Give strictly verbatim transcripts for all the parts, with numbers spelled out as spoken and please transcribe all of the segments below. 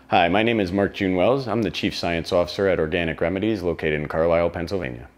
Hi, my name is Mark June Wells. I'm the Chief Science Officer at Organic Remedies located in Carlisle, Pennsylvania.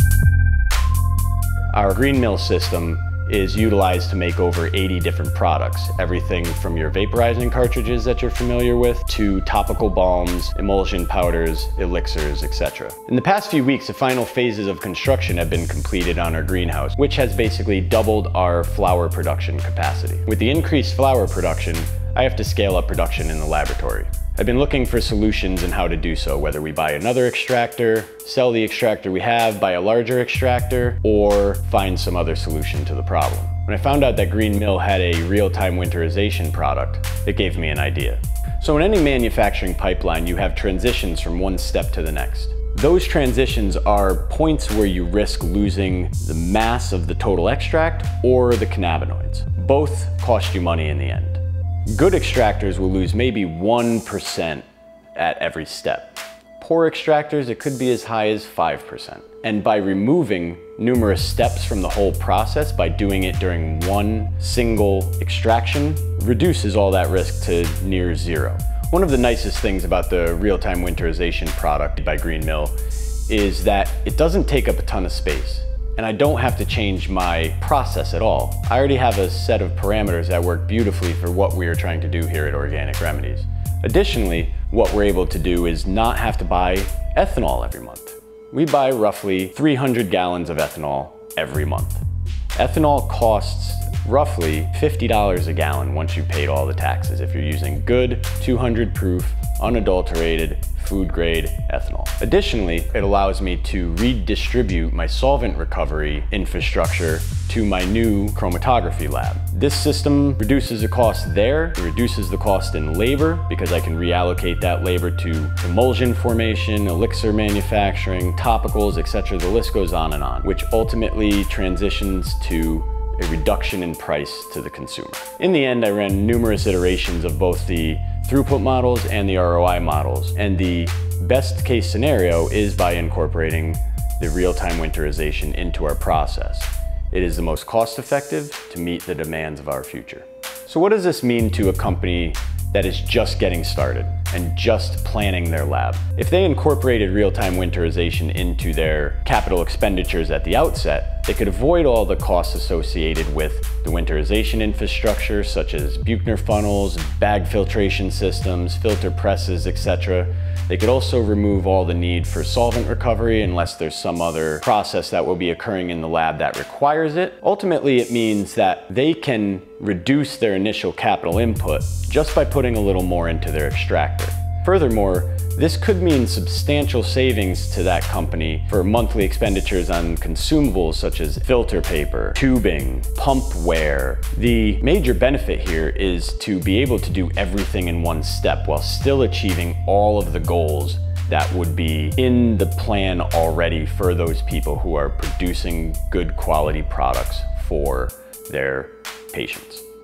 Our green mill system is utilized to make over eighty different products. Everything from your vaporizing cartridges that you're familiar with to topical balms, emulsion powders, elixirs, et cetera. In the past few weeks, the final phases of construction have been completed on our greenhouse, which has basically doubled our flower production capacity. With the increased flower production, I have to scale up production in the laboratory. I've been looking for solutions in how to do so, whether we buy another extractor, sell the extractor we have, buy a larger extractor, or find some other solution to the problem. When I found out that Green Mill had a real-time winterization product, it gave me an idea. So in any manufacturing pipeline, you have transitions from one step to the next. Those transitions are points where you risk losing the mass of the total extract or the cannabinoids. Both cost you money in the end. Good extractors will lose maybe one percent at every step. Poor extractors, it could be as high as five percent. And by removing numerous steps from the whole process, by doing it during one single extraction, reduces all that risk to near zero. One of the nicest things about the real-time winterization product by Green Mill is that it doesn't take up a ton of space. And I don't have to change my process at all. I already have a set of parameters that work beautifully for what we are trying to do here at Organic Remedies. Additionally, what we're able to do is not have to buy ethanol every month. We buy roughly three hundred gallons of ethanol every month. Ethanol costs roughly fifty dollars a gallon once you've paid all the taxes if you're using good two hundred proof, unadulterated, food grade ethanol. Additionally, it allows me to redistribute my solvent recovery infrastructure to my new chromatography lab. This system reduces the cost there, it reduces the cost in labor because I can reallocate that labor to emulsion formation, elixir manufacturing, topicals, et cetera. The list goes on and on, which ultimately transitions to a reduction in price to the consumer. In the end, I ran numerous iterations of both the throughput models and the R O I models, and the best case scenario is by incorporating the real-time winterization into our process. It is the most cost-effective to meet the demands of our future. So what does this mean to a company that is just getting started and just planning their lab? If they incorporated real-time winterization into their capital expenditures at the outset, they could avoid all the costs associated with the winterization infrastructure, such as Buchner funnels, bag filtration systems, filter presses, et cetera. They could also remove all the need for solvent recovery unless there's some other process that will be occurring in the lab that requires it. Ultimately, it means that they can reduce their initial capital input just by putting a little more into their extractor. Furthermore, this could mean substantial savings to that company for monthly expenditures on consumables such as filter paper, tubing, pump wear. The major benefit here is to be able to do everything in one step while still achieving all of the goals that would be in the plan already for those people who are producing good quality products for their patients.